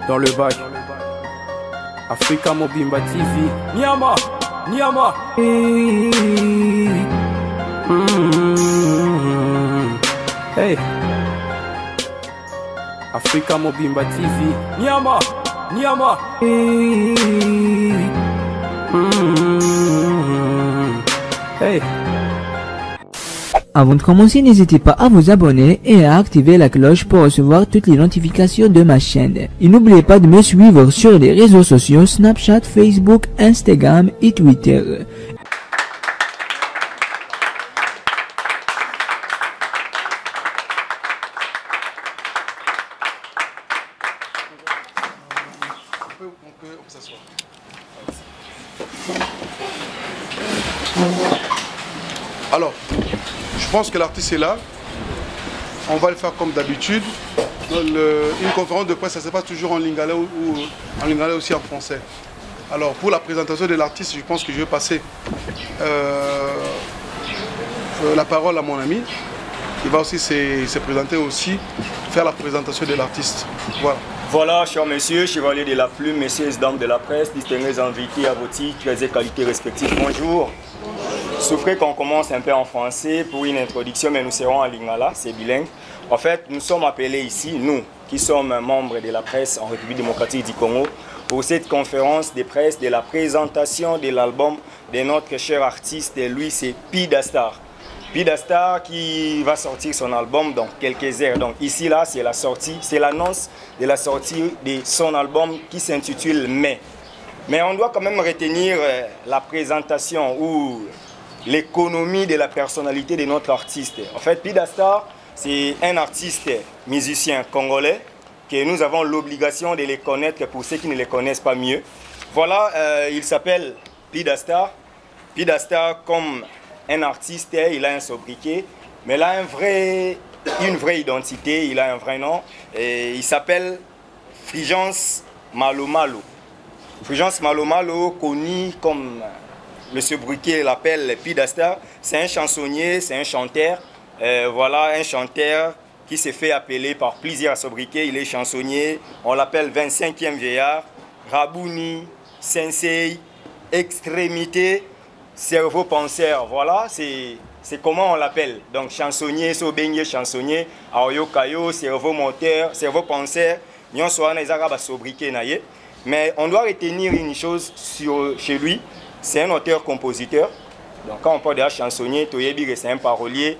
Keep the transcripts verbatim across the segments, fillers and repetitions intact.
dans le bac. Africa Mobimba T V. Niama, Niama. Mm-hmm. Hey. Africa Mobimba T V. Niama, Niama. Mm-hmm. Hey. Avant de commencer, n'hésitez pas à vous abonner et à activer la cloche pour recevoir toutes les notifications de ma chaîne. Et n'oubliez pas de me suivre sur les réseaux sociaux Snapchat, Facebook, Instagram et Twitter. Alors, je pense que l'artiste est là. On va le faire comme d'habitude. Une conférence de presse, ça ne se passe toujours en lingala ou, ou en lingala aussi en français. Alors, pour la présentation de l'artiste, je pense que je vais passer euh, la parole à mon ami. Il va aussi se, se présenter aussi, faire la présentation de l'artiste. Voilà. Voilà, chers messieurs, chevaliers de la plume, messieurs et dames de la presse, distingués invités à vos titres et qualités respectives. Bonjour. Souffrez qu'on commence un peu en français pour une introduction, mais nous serons en lingala, c'est bilingue. En fait, nous sommes appelés ici, nous, qui sommes membres de la presse en République démocratique du Congo, pour cette conférence de presse de la présentation de l'album de notre cher artiste, et lui c'est Pidastar. Pidastar qui va sortir son album dans quelques heures. Donc ici, là, c'est la sortie, c'est l'annonce de la sortie de son album qui s'intitule Mai. Mais on doit quand même retenir la présentation ou l'économie de la personnalité de notre artiste. En fait, Pidastar, c'est un artiste musicien congolais que nous avons l'obligation de les connaître pour ceux qui ne les connaissent pas mieux. Voilà, euh, il s'appelle Pidastar. Pidastar, comme un artiste, il a un sobriquet, mais il a un vrai, une vraie identité, il a un vrai nom. Et il s'appelle Fulgence Malo Malo. Fulgence Malo Malo, connu comme le sobriquet l'appelle Pidastar, c'est un chansonnier, c'est un chanteur. Euh, voilà, un chanteur qui s'est fait appeler par plusieurs sobriquets. Il est chansonnier, on l'appelle vingt-cinquième vieillard, Rabouni, Sensei, Extrémité, cerveau penseur. Voilà, c'est comment on l'appelle. Donc chansonnier, sobengue chansonnier, aoyo kayo, cerveau moteur, cerveau penseur, nyon soa na ezaka ba sobriquet na ye. Mais on doit retenir une chose sur, chez lui, c'est un auteur-compositeur. Donc quand on parle de chansonnier, c'est un parolier,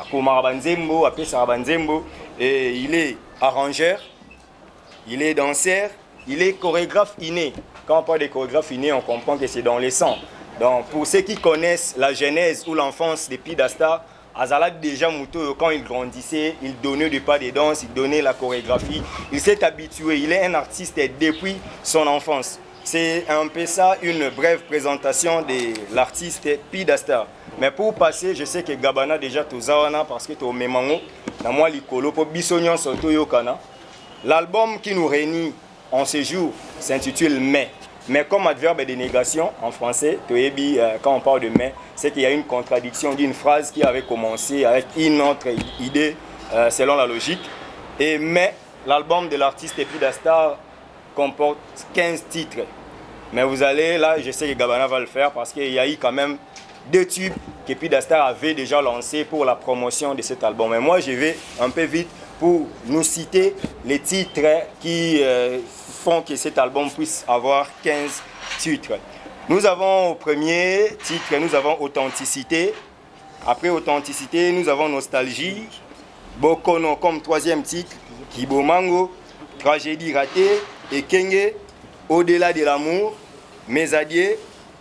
et il est arrangeur, il est danseur, il est chorégraphe inné. Quand on parle de chorégraphe inné, on comprend que c'est dans les sangs. Donc pour ceux qui connaissent la genèse ou l'enfance de Pidastar, Azala déjà Mouto, quand il grandissait, il donnait du pas de danse, il donnait la chorégraphie. Il s'est habitué, il est un artiste depuis son enfance. C'est un peu ça, une brève présentation de l'artiste Pidastar. Mais pour passer, je sais que Gabana déjà tout zawana parce que tu as memango, dans moi l'icolo pour bisognon surtout yokana. L'album qui nous réunit en ce jour s'intitule Mai. Mais comme adverbe de négation en français, quand on parle de mai, c'est qu'il y a une contradiction d'une phrase qui avait commencé avec une autre idée euh, selon la logique. Et mais l'album de l'artiste Pidastar comporte quinze titres. Mais vous allez, là, je sais que Gabana va le faire parce qu'il y a eu quand même deux tubes que Pidastar avait déjà lancés pour la promotion de cet album. Mais moi, je vais un peu vite pour nous citer les titres qui euh, font que cet album puisse avoir quinze titres. Nous avons au premier titre, nous avons Authenticité. Après Authenticité, nous avons Nostalgie. Bokono comme troisième titre, Kibomango, Tragédie ratée, Ekenge, Au-delà de l'amour, Mes adieux,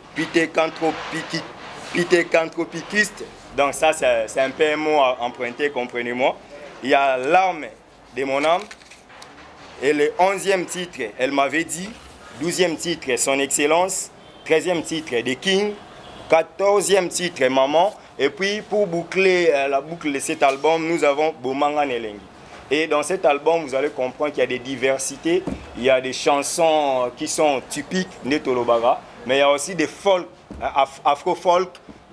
Pitécanthropikiste. Donc ça, c'est un peu un mot emprunté, comprenez-moi. Il y a L'arme de mon âme. Et le onzième titre, Elle m'avait dit. douzième titre, Son Excellence. treizième titre, The King. quatorzième titre, Maman. Et puis pour boucler la boucle de cet album, nous avons Bomanga Nelengi. Et dans cet album, vous allez comprendre qu'il y a des diversités. Il y a des chansons qui sont typiques de Tolobaga. Mais il y a aussi des folk, afro-folk.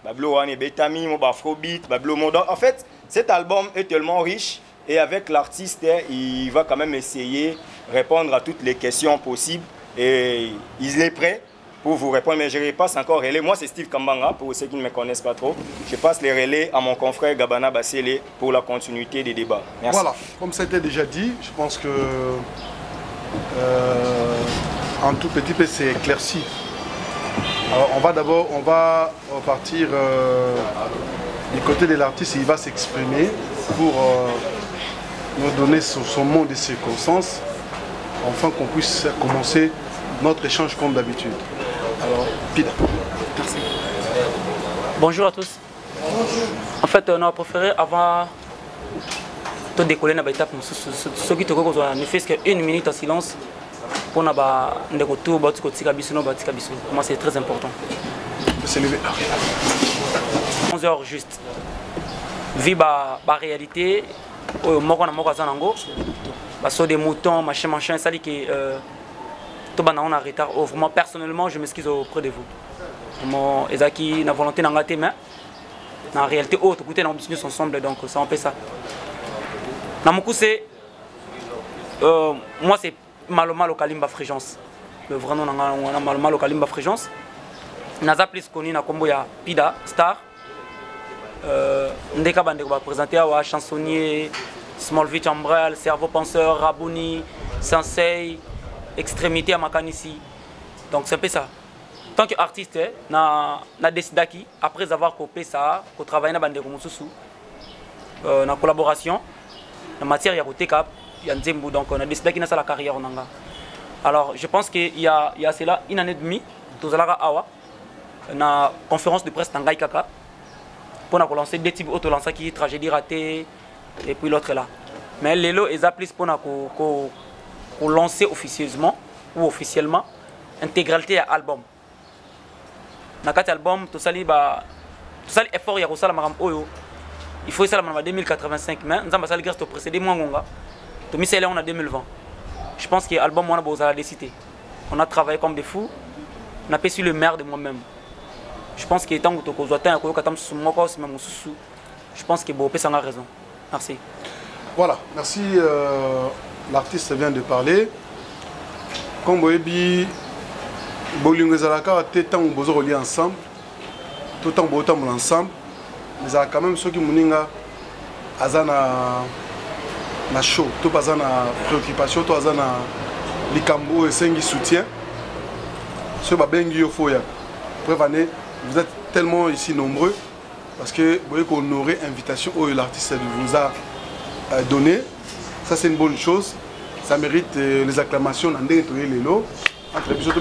En fait, cet album est tellement riche. Et avec l'artiste, il va quand même essayer répondre à toutes les questions possibles et il est prêt pour vous répondre, mais je repasse encore relais. Moi, c'est Steve Kambanga, pour ceux qui ne me connaissent pas trop. Je passe les relais à mon confrère Gabana Bassele pour la continuité des débats. Merci. Voilà, comme ça a été déjà dit, je pense que euh, un tout petit peu c'est éclairci. Alors, on va d'abord, on va partir euh, du côté de l'artiste, il va s'exprimer pour euh, nous donner son, son mot de circonstances, afin qu'on puisse commencer notre échange comme d'habitude. Alors, Pida. Merci. Bonjour à tous. En fait, on a préféré avant de décoller dans l'étape, ceux qui te reconnaissent, on ne fait qu'une minute en silence pour nous Moi, c'est très important. onze heures juste. Vu la réalité, sur des moutons, machin, machin, ça dit que tout le monde est en retard. Oh, vraiment, personnellement, je m'excuse auprès de vous. Vraiment, Ezaki n'a volonté d'en gâter, mais en réalité, oh, tout côté, on business ensemble, donc ça on fait ça. Dans mon coup, c'est euh, moi, c'est maloma au Kalimba Fréjance. Vraiment, on a maloma au Kalimba Fréjance. Naza plus connu na combo ya Pida Star. Ndeka bande va présenter à chansonnier, Smallville Chambral, Cerveau Penseur, Rabouni, Sensei. Extrémité à Makanisi. Donc c'est un peu ça. Tant qu'artiste, na na décidé après avoir coupé ça, qu'on travaille dans bande Moussousou, euh, na collaboration, en matière ya côté cap, ya Nzembo, donc on a décidé qu'il a la carrière en Anga. Alors je pense qu'il y a il y a cela une année et demie, tous à awa, na conférence de presse Tangai Kaka, pour na lancer deux types auto lancer qui tragédie ratée et puis l'autre là. Mais les lots ils appellent pour na ko pour lancer officieusement ou officiellement intégralité à album. Dans cet album, tout ça, tout ça effort il y a ça oyo. Il faut ça en deux mille quatre-vingt-cinq mais nous avons ça le geste précédé moi ngonga. To mi c'est là on a deux mille vingt. Je pense que l'album on a besoin de décider. On a travaillé comme des fous. On a pas su le maire de moi-même. Je pense que tant que tu as atteint ko katam sous moi aussi même sous. Je pense que Bopé ça a raison. Merci. Voilà, merci. Euh... L'artiste vient de parler. Comme vous avez Bolingo Zalaka, tout le temps où vous reliés ensemble, tout le temps où vous ensemble, mais il y a quand même ceux qui m'ont azana na show, tout pas na préoccupation, tout azana likambo et sengi soutien. Ce babengi yo foya. Prévenez, vous êtes tellement ici nombreux parce que vous voyez qu'on aurait invitation où l'artiste vous a donné. Ça c'est une bonne chose, ça mérite euh, les acclamations dans des lots. Entre les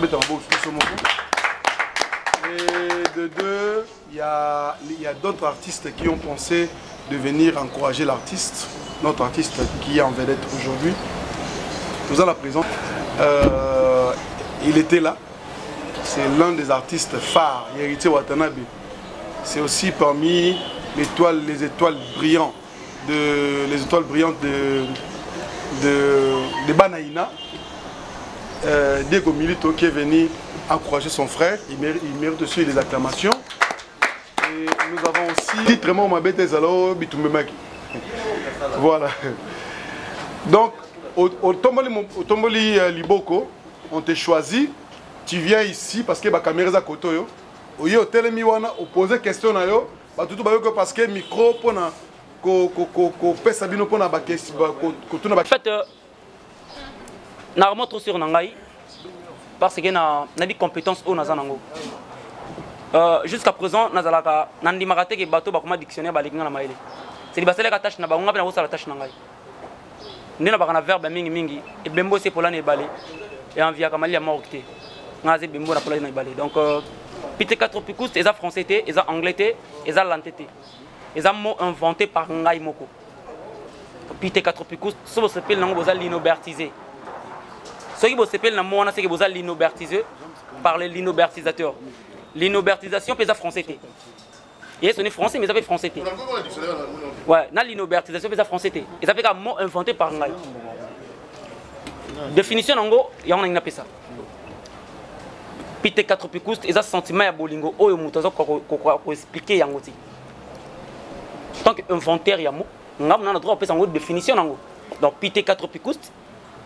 et de deux, il y a, y a d'autres artistes qui ont pensé de venir encourager l'artiste, notre artiste qui est en vedette aujourd'hui. Nous avons la présence. Euh, il était là, c'est l'un des artistes phares, Héritier Watanabe. C'est aussi parmi les étoiles, les étoiles brillantes de les étoiles brillantes de de, de Banaïna, euh, Diego Milito qui est venu encourager son frère, il mérite, il mérite aussi les acclamations. Et nous avons aussi vraiment ma bête alors voilà. Donc au Tomboli Liboko, on t'a choisi, tu viens ici parce que la caméra est à côté. Au lieu de télémiwana, opposer question à yo, parce que micro pour na en fait, je remonte sur Nangaï parce que na des compétences au Nazanango. Jusqu'à présent, Nazalaka, Nandi Marate qui bateau bakuma dictionnaire balinga na maile. C'est libasser la tâche na bango na la tâche Nangaï. Ndina bakana verbe mingi mingi et bembo c'est pour l'année balé et en via kamali à morté. Ngaze bembo na pour l'année balé. Donc pité quatre picous, ils a français té, ils a anglais té, ils a l'antété. Ils ont mot inventé par Ngai Moko. Pité quatre picous, ce qui s'appelle l'inobertisé. Ce qui s'appelle l'inobertisé par les linobertisateurs. L'inobertisation, c'est français. Et ce n'est français, mais ça fait français. Ouais, l'inobertisation, c'est français. Et ça fait un mot inventé par Ngai. Définition, il y a un appel ça. Pité quatre picous, ils ont sentiment à Bolingo, oh, pour expliquer Yangoti. Tant qu'inventaire, il y a un droit à une définition. Donc, pité quatre picoustes,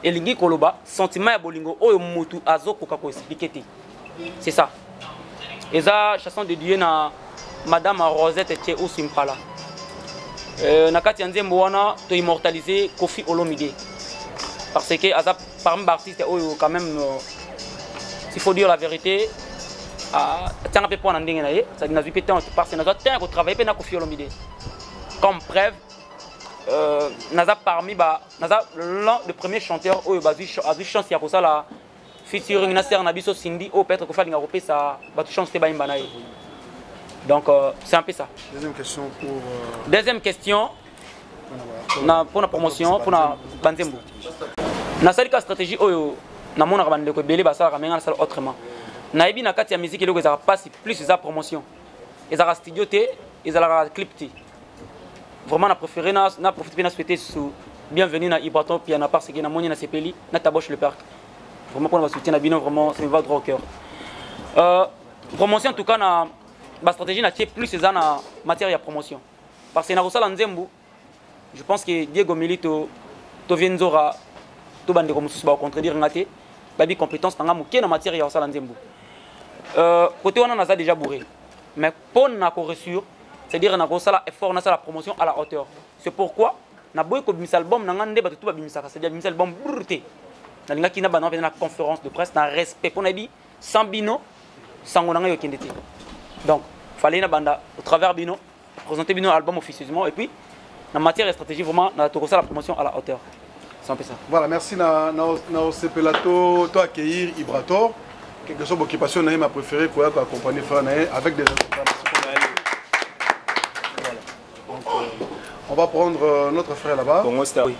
elingi koloba sentiment ya bolingo oyo mutu azokoka ko expliquer te. C'est ça. Eza chanson de Dieu na Madame Rosette Tché Osimpala. Euh, na kati ya nzembo wana to immortaliser Kofi Olomide. Parce que aza parmi les artistes oyo quand même euh, s'il faut dire la vérité ah tiens un peu point ndenge na ye ça n'a pas temps parce que na temps ko travailler pe na Kofi Olomide. Comme preuve euh naza parmi ba naza l'un des premiers chanteurs oyo bazu azu chance ya ko sala featuring na ser na biso Cindy au peut-être ko fa linga kopé ça ba chance te ba imbana ye. Donc euh, c'est un peu ça. Deuxième question pour euh... Deuxième question na pour la promotion pour la banzembo. Na salika stratégie oyo na mona bande ko belé ba sala menga sala autrement. Na ebi na kati ya musique eloko za passe plus za promotion. Ezara studio té, ezara clip té. Vraiment na préféré na na profiter na souhaiter sous bienvenue na Ibraton piano parce que na moni na Sepeli na taboche le parc. Vraiment pour la soutien na bino vraiment ça me va droit au cœur. Euh promotion en tout cas na ma stratégie n'a plus ces en matière de promotion. Parce que dans le Nzembo, je pense que Diego Milito, Tovienzora, tout bande comme ça va contredire ngate, babi compétence dans en matière de Nzembo. Euh côté on en a déjà bourré. Mais pour na correction, c'est-à-dire na ça effort na la promotion à la hauteur. C'est pourquoi na boy ko bimis album na ngande ba tout ba bimisa, c'est-à-dire bimis album brûlé. Na linga kina ba na na conférence de presse na respect pour nabi sans bino sans ngona yo kendete. Donc fallait na banda au travers bino présenter bino album officieusement et puis en matière de stratégie vraiment na to la promotion à la hauteur. C'est un peu ça. Voilà, merci na na na sepelato to accueillir Ibrator. Quelque chose d'occupation na ma préférée pour accompagner frère avec des informations qu'on a eu. Voilà. Donc euh, on va prendre euh, notre frère là-bas. Bon, oui.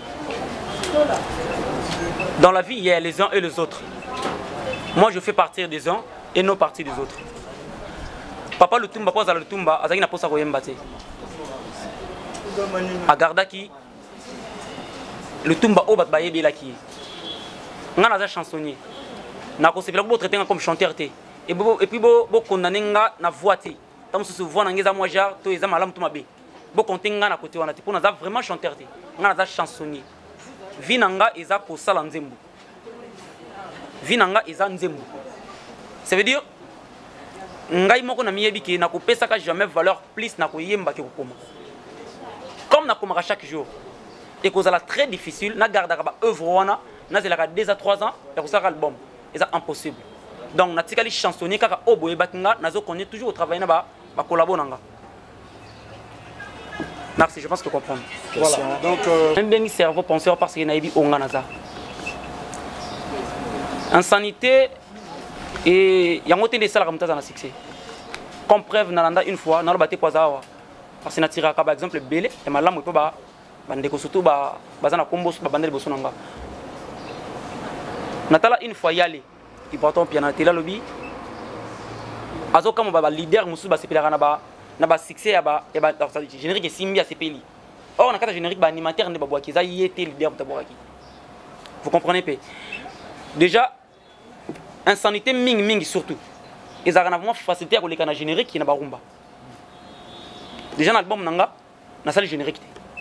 Dans la vie, il y a les uns et les autres. Moi, je fais partie des uns et non partie des autres. Papa Lutumba pose à Lutumba, azaki na posa koyemba te. Agardaki Lutumba o bat baye belaki. Nga naza chansonnier. Na ko sepela ko traiter comme chanteur te. Et bo et puis bo bo condamner nga na voix te. Tam susu voix na ngeza moi jar to eza malamu to mabe. Bo compter nga na côté wana te. Pour naza vraiment chanteur te. Nga naza chansonnier. Vi nanga eza ko sala nzembo. Vi nanga eza nzembo. Ça veut dire ngai moko na miyebi ki na kopesa ka jamais valeur plus na koyemba ke kokoma comme na komaka chaque jour et cause la très difficile na garder ba œuvre wana na zelaka deux à trois ans et ko saka album et ça impossible donc na tikali chansonnier kaka oboye bakinga nazo connaît toujours au travail na ba ba collabo nanga. Merci, je pense que comprendre. Voilà. Donc euh... même bien cerveau penseur parce que na yebi onga naza insanité. Et il y a un côté de ça comme succès. Comme preuve, nalanda une fois, nalo baté kwazawa. Parce que na tira par exemple belé et malamu ko ba bande ko surtout ba bazana kombo ba bande boso nanga. Natala une fois yali, il porte un piano tela lobby. Azo comme ba leader musu ba sepela na ba na ba succès ya ba e ba générique simbi a sepeli. Or na kata générique ba animateur ne ba boaki za yete leader taboraki. Vous comprenez pas? Déjà insanité ming ming surtout. Ils ont vraiment facilité à coller un générique qui n'a pas rumba. Déjà dans l'album nanga, na salle générique.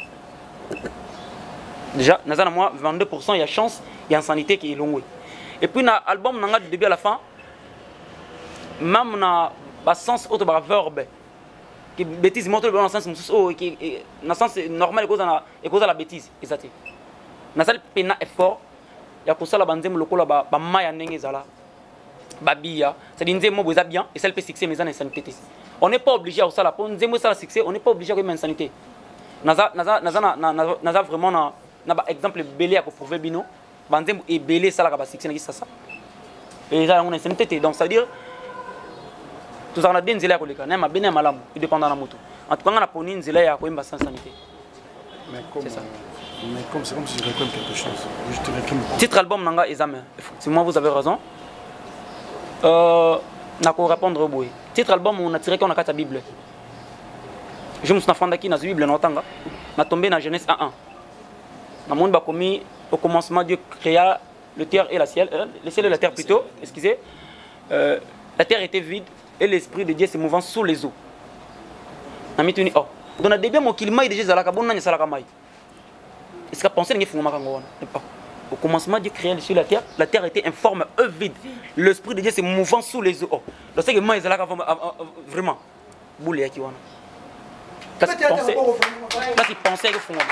Déjà, na zana moi vingt-deux pour cent il y a chance, il y a insanité qui est longue. Et puis dans l'album nanga du début à la fin, même na bas sens autre bas verbe qui bêtise montre le bon sens oh qui na sens normal cause na cause la bêtise exact. Na salle pena effort, il y a pour ça la banzem lokola ba ba maya ndenge zala. Babia, c'est dire nzembo boza bien et celle peut succès mais en insanité. On n'est pas obligé à ça la pour nzembo ça succès, on n'est pas obligé à une insanité. Naza naza naza naza vraiment na na ba exemple belé à prouver bino, banzembo et belé ça la ba succès na ça ça. Et ça on est insanité donc ça veut dire tout ça on a bien nzela ko leka, na ma bene malamu, dépendant na moto. En tout cas on a poni nzela ya ko imba sans insanité. Mais comme c'est ça. Mais comme c'est comme si je réclame quelque chose. Je te réclame. Titre album nanga examen. Effectivement vous avez raison. Euh, na ko répondre au boy. Titre album on a tiré qu'on a quatre Bible. Je me suis enfandé qui na Bible na tanga. Na tombé na Genèse un un. Na monde ba commis au commencement Dieu créa le terre et la ciel, euh, le ciel et la terre plutôt, excusez. Euh, la terre était vide et l'esprit de Dieu se mouvant sous les eaux. Na mituni oh. Donc na début mon kilima déjà zalaka bon na salaka mai. Est-ce que penser ngi fuma kango wana? Pas. Au commencement, Dieu créait sur la terre. La terre était informe, œuf vide. L'esprit de Dieu se mouvant sous les eaux. Donc c'est que moi, ils là vraiment. Boulé qui wana. Là c'est pensé. Là c'est pensé que font.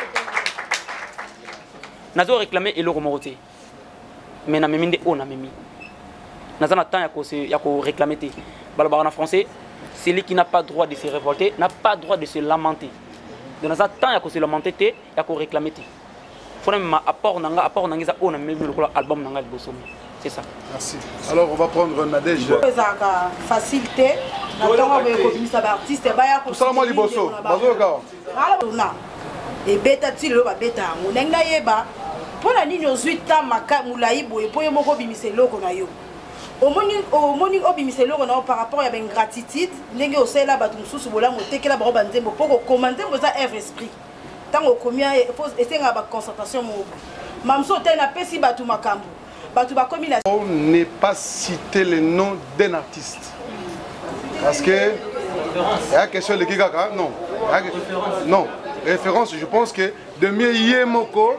Nazo réclamer et le remorté. Mais na meminde on na memi. Nazo na temps ya ko ya ko réclamer té. Balabara en français, celui qui n'a pas droit de se révolter n'a pas droit de se lamenter. De nazo temps ya ko se lamenter té, ya ko réclamer té. Faut même apport nanga apport nanga ça on a même le album nanga le bosom. C'est ça. Merci. Alors on va prendre Nadège. Facilité. Artiste tout ça moi liboso. Bazo ka. Et beta ti lo ba beta ngo nenga yeba. Pona nini ozuita maka mulayi boye po yemoko bimise loko na yo. Omoni omoni obimise loko na par rapport à ben gratitude ndenge osela batu mususu bola motekela ba banzembo poko commander boza œuvre esprit. Tango komia faut esenga ba concentration mo. Mamso tena pesi batu makambo. On n'est pas cité le nom d'un artiste. Parce que il y a question de Kikaka, non. Non, référence, je pense que de mieux Yemoko,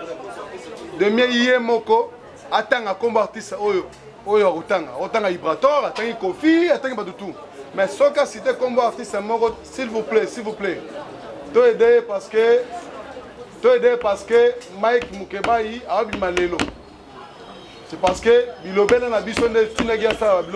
de mieux Yemoko, attend un combat artiste, Oyo, Oyo, Otanga, Otanga Ibrator, attend Kofi, attend tout. Mais ce cas cité combat artiste, s'il vous plaît, s'il vous plaît, tout aider parce que, tout aider parce que Mike Mukebai a eu Malelo. C'est parce que Bilobel a besoin de tout le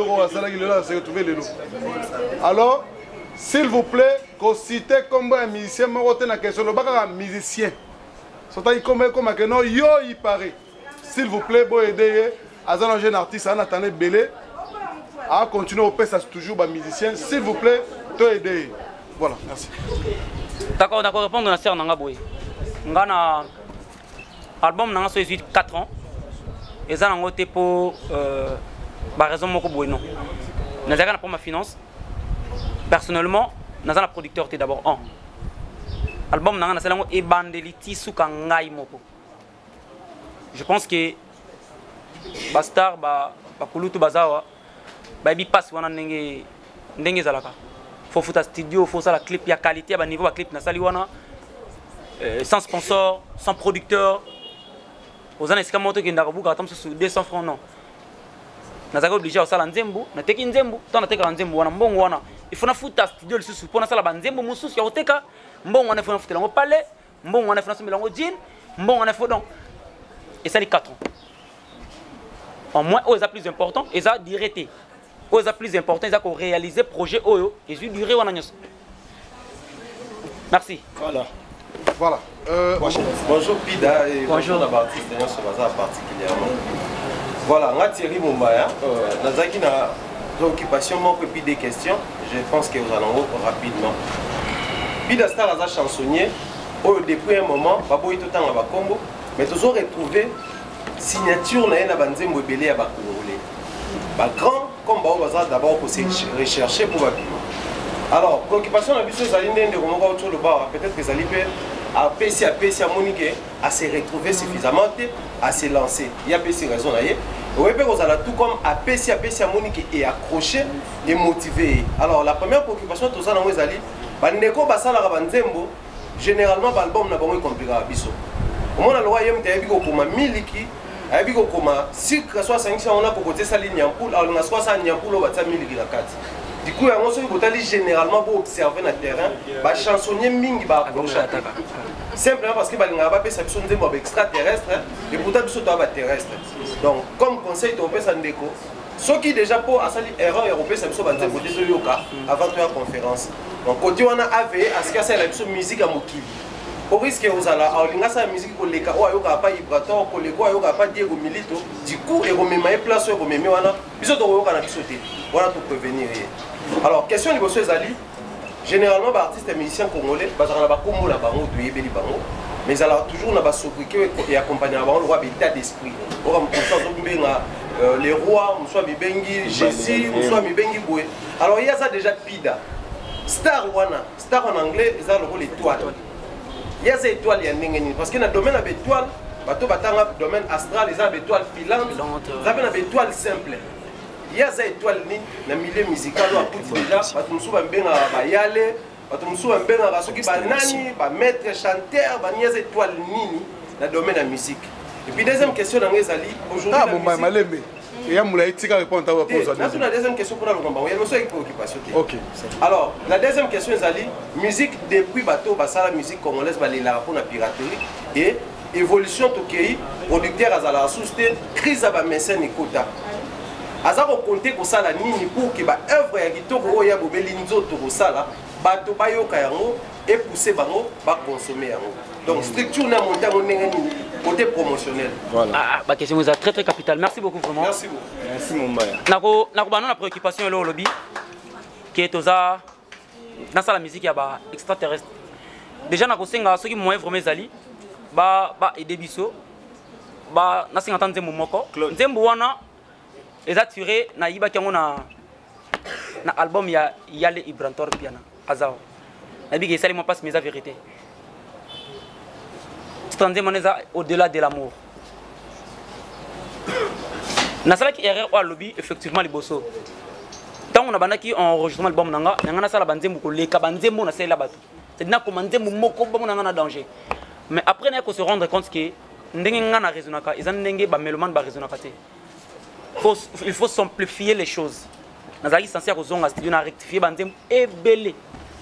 monde. Alors, s'il vous plaît, qu'on cite comme un musicien, mais question un musicien. C'est comme comme que non, yo il paraît. S'il vous plaît, bon aider à un jeune artiste, à Nathan Belé, à continuer au ça toujours un musicien. S'il vous plaît, to aider. Voilà, merci. D'accord, d'accord, répondre à la sœur Nanga Boy. Ngana album Nanga so quatre ans. Et ça, c'est pour la raison de mon non. Nous avons pour ma finance. Personnellement, nous avons un producteur d'abord un. L'album nous avons un bandeliti sous kangai moko. Je pense que Bastar, Bakulutu Bazawa, Baby Pass, wana ndenge ndenge zalaka. Faut foutre studio, faut ça la clip, il y a qualité, il niveau la clip na saliwana. Sans sponsor, sans producteur. Aux années moto qui n'a pas sur deux cents francs non. Nous avons obligé à faire nzembo, na teki nzembo, tant na teka nzembo wana mbongo wana. Il faut na futa studio le susu pour na sala nzembo mususu ya oteka, mbongo wana faut na futa lango palais, mbongo wana faut na somela lango jean, mbongo wana faut donc. Et ça les quatre ans. En moins aux plus important, et ça directé. Aux plus important, ils ont réalisé projet oyo et j'ai duré wana nyos. Merci. Voilà. Voilà. Euh, bonjour Pida et bonjour la artiste particulièrement. Voilà, on a Thierry Moumaya. Nous avons une préoccupation, et puis des questions. Je pense que vous allez rapidement. Pida Star a chansonnier. Depuis un moment, Babo est tout le temps à Combo, mais nous avons retrouvé signature na Banzembo Belé à Bakongolais. Grand comme Bao Bazar d'abord pour rechercher pour Babima. Alors, préoccupation la biso Zaline de Romoka autour de bar, peut-être que Zalipe a P à P à Monique à se retrouver suffisamment, à se lancer. Il y a P C raison là. Vous voyez que vous allez tout comme à P à P à Monique et accroché et motivé. Alors, la première préoccupation tout ça dans les alliés, Bandeko Basala Banzembo, généralement l'album n'a pas moins compliqué à biso. Au moins, le royaume est habillé comme Miliki, habillé comme si soit cinq cents on a pour côté sa ligne en poule, alors on a soit ça en poule ou ça Miliki la carte. Du coup, on a généralement pour observer le terrain, les chansonniers mingi ba approcher. Simplement parce que les gens ne sont pas extraterrestres et pourtant ils sont terrestres. Donc, comme conseil de l'Europe Sandeko, ceux qui déjà pour faire erreur européenne, c'est sont désolé avant de la conférence. Donc, quand on a A V, à ce que c'est la musique à Mokili. Au risque que vous allez avoir la musique pour les cas où il n'y a pas Ibrator, pour les cas où il n'y a pas Diego Milito, du coup, il y a une place où il y a une place où il y voilà pour prévenir. Alors, question de M. Zali, généralement, les artistes et musiciens congolais, ils ont un la bango, mais ils ont toujours un sobriquet et accompagné le roi d'état d'esprit. Les rois, Jésus, alors il y a ça déjà Pida. Star Wana, Star en anglais, ils ont le rôle étoile. Il y a ces étoiles, parce que dans le domaine d'étoiles, dans le domaine astral, ils ont des étoiles filantes, ils ont des étoiles simples. Il y a des étoiles dans le milieu musical, déjà, parce que nous sommes bien à Bayale, parce que nous sommes bien à Rasoki, Banani, Maître chanteur, il y a des étoiles dans le domaine de la musique. Et puis deuxième question dans les alliés, aujourd'hui ah bon bah malembe et ya moula itika répondre à poser la deuxième deuxième question pour la combat il y a une seule préoccupation. OK. Alors la deuxième question les alliés, musique depuis bateau basala musique congolaise balela pour la piraterie et évolution tokei producteur azala souster crise ba mécène kota. Azako compter ko sala nini pour que ba œuvre ya kitoko oya bobeli nzoto ko sala bato bayoka yango et pousser bango ba consommer yango. Donc structure na monter mon côté promotionnel. Voilà. Ah, bah question vous a très très capital. Merci beaucoup vraiment. Merci beaucoup. Merci mon bail. Nako nako ba non la préoccupation est là au lobby qui est oza dans la musique ya ba extraterrestre. Déjà nako senga ceux qui moyen vraiment zali ba ba aider biso ba na senga tante moko. Nzembo wana eza tiré na yiba kango na na album ya Yale Ibrantor piana azao. Na bi ke sali mo passe mes vérité. Au-delà de l'amour. Nasala qui erreur au lobby effectivement les bosso. Tant on a banaki enregistrement album nanga, nanga nasala banzembo ko le kabanzembo na sela bato. C'est na ko manzembo moko ba nanga na danger. Mais après na ko se rendre compte que ndenge nga na raisonnaka, ils ndenge ba meloman ba raisonnaka te. Faut il faut simplifier les choses. Nazali censé ko zonga studio na rectifier banzembo ebele.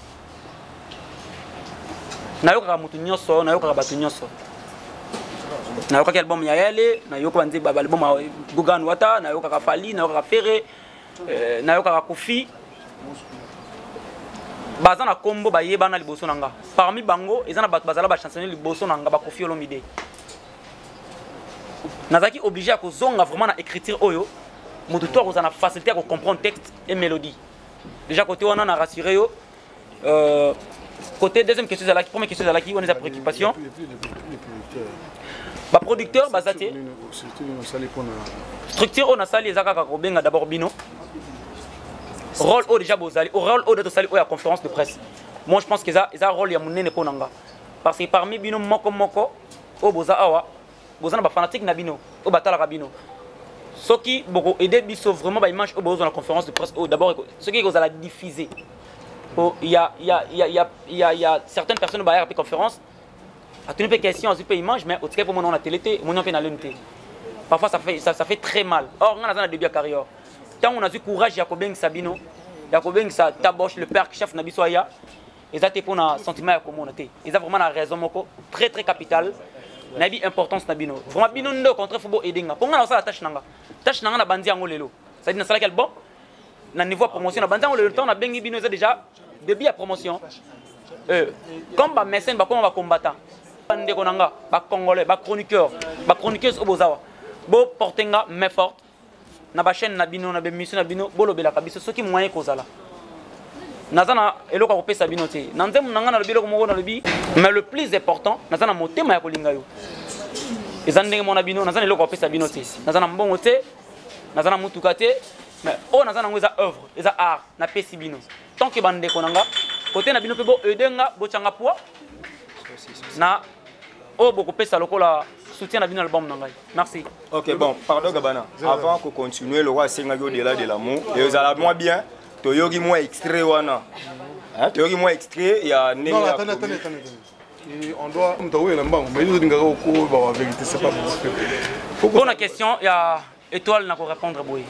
Na yoka mutu nyoso, na yoka batu nyoso. Na yoka album ya Yale, na yoka banze ba album Gugan Wata, na yoka Fali, na yoka Ferré, na yoka Kofi. Bazana combo ba yeba na liboso nanga. Parmi bango, ezana bat bazala ba chansonner liboso nanga ba Kofi Olomide. Nazaki obligé à ko zonga vraiment na écriture oyo. Mutu to ko zana facilité à comprendre texte et mélodie. Déjà côté on a rassuré yo euh côté deuxième question, la première question, on a des préoccupations. Le producteur, Bazaté. Structure, on a sali les d'abord Bino. Rôle au déjà Bozali. Au rôle au de sali la conférence de presse. Moi, je pense que ça, ça rôle ya mouné ne ponanga. Parce que parmi Bino moko moko, au Boza Awa, Bozana ba fanatique na Bino, au Batala Rabino. Ce qui beaucoup aider Bisso vraiment ba image au Boza la conférence de presse. D'abord, ce qui vous a la diffuser. Il y a, il y a, il y a, il y a, il y a, il y a certaines personnes qui ont des conférences. À toutes les questions, on peut image, mais au cas pour mon nom la télé, mon nom est dans l'unité. Parfois, ça fait, ça, ça fait très mal. Or, on a dans le début de carrière. Tant on a eu courage, Yakobeng Sabino, Yakobeng sa taboche, le père chef Nabisoya, ils ont pour un sentiment de communauté. Ils ont vraiment la raison très très capitale. Nabi importance Nabino. Vraiment, Bino ne contre faut aider. Pour moi, ça la tâche nanga. Tâche nanga na bandi en lelo. Ça dit dans ça quel bon. Na niveau promotion, na bandi en le temps na bengi Bino déjà. Début à promotion, euh, comme ba mécène, ba comme ba combattant, bande konanga, ba congolais, ba chroniqueur, ba chroniqueuse au bozawa, bo portenga mais forte, na ba chaîne na bino na be mission na bino, bo lobela kabiso soki moyen kozala. Nazana eloko ko pesa bino te. Nanze munanga na lobelo ko moko na lobi, mais le plus important, nazana motema ya kolinga yo. Ezandenge mona bino, nazana eloko ko pesa bino te. Nazana mbongo te, nazana mutuka te, mais oh nazana ngoza œuvre, eza art, na pesi bino. Tant que bande konanga côté na bino pe bo edenga bo changa poa na o boko pesa lokola soutien na bino album nangai. Merci. OK, bon, pardon Gabana. Avant que continuer le roi senga au-delà de l'amour et vous allez moi bien to yogi moi extrait wana. Hein, to yogi moi extrait il y a non attendez attendez attendez. Et on doit on doit la banque mais nous dinga ko ba vérité c'est pas bon. Bonne question, il y a étoile n'a ko répondre boy.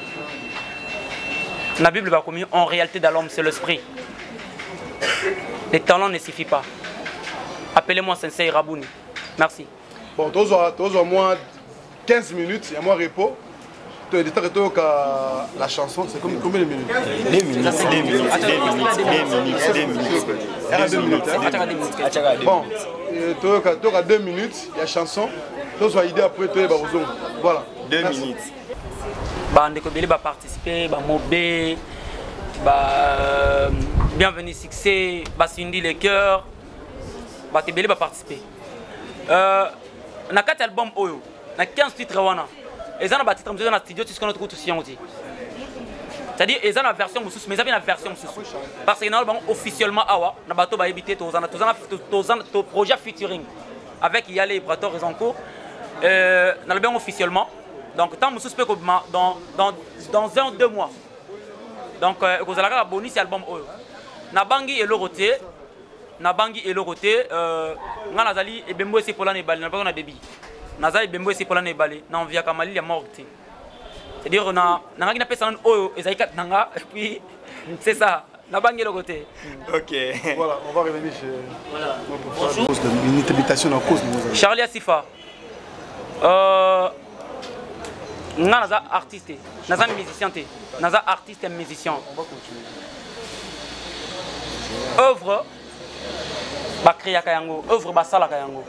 La Bible va communiquer en réalité dans l'homme, c'est l'esprit. Les talents ne suffisent pas. Appelez-moi Sensei Rabouni. Merci. Bon, tous au moins quinze minutes, il y a moins repos. Tu as la chanson, c'est combien de minutes? deux minutes, deux minutes, deux minutes, deux minutes, deux minutes. Bon, tu as deux minutes, il y a chanson. Tu as idée après, tu as voilà. Deux minutes. Bande ko beli ba participer ba mobé ba bienvenue succès ba Cindy les cœurs ba te beli ba participer euh na quatre album oyo na quinze titres wana ezana ba titres mzo na studio tu connais tout aussi aussi c'est-à-dire ezana version mususu mais ezana version mususu parce que na album officiellement awa na bato ba éviter to zana to zana to zana to projet featuring avec Yale Ibrator ils en cours euh na album officiellement. Donc, tant que je dans, dans, dans un ou deux mois. Donc, vous allez avoir un bonus album. Nabangi et Loroté. Nabangi et Loroté. Nanazali et Bembo c'est pour l'année. N'a pas de baby. naza ebembo esi polana ebale na envia kamali ya morte. C'est-à-dire na nangaki na pesa oyo ezalika nanga et puis c'est ça. Na bangi le côté. OK. Voilà, on va revenir chez voilà. Bonjour. Une interprétation en cause nous. Charlie Asifa. Euh nga naza artiste, naza musicien té. Naza artiste et musicien. On va continuer. Œuvre ba créa kayango, œuvre ba sala kayango.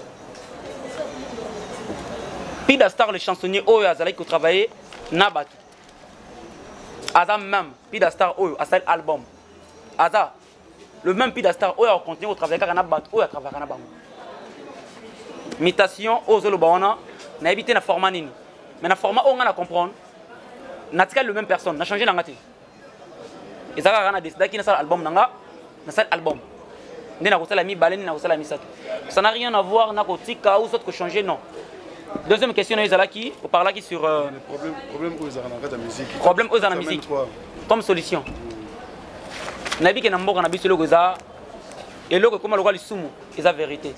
Pida Star le chansonnier oyo azalaki ko travailler na batu. Aza même Pida Star oyo a cet album. Aza le même Pida Star oyo a continué au travailler na batu oyo a travailler na bango. Imitation ozo lo baona na éviter na format nini. Mais na format on a comprendre. Na tika le même personne, na changer na ngati. Ezaka kana décider qui na ça album nanga, na cet album. Ndena ko sala mi baleni na ko sala mi sato. Ça n'a rien à voir na ko tika ou soit ko changer non. Deuxième question, qui on parle qui sur euh, le problème problème aux arnaques de musique. Problème aux arnaques de musique. Comme solution. Nabi que nambo kana biso logo za et logo comme logo li sumu, c'est la vérité.